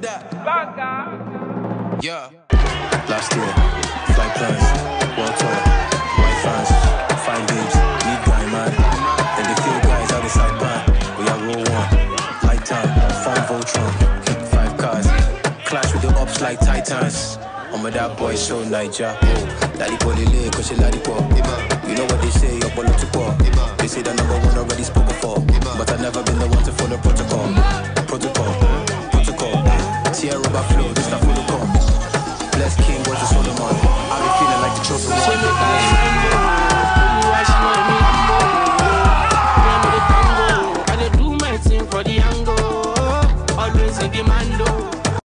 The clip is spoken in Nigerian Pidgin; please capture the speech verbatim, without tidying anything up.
that. Banga. Yeah. Last year, flight plans, world tour, white fans, fine babes, need guy man. Then the kill guys out the side bar. We are roll one, light time, fun Voltron, five cars, clash with the ops like Titans. I'm with that boy so Niger. Daddy put the leg, cause she like it. You know what they say, you're political. They say that number one already spoken for. But I've never been the one to follow protocol. Protocol, protocol. Sierra flow, this stuff full of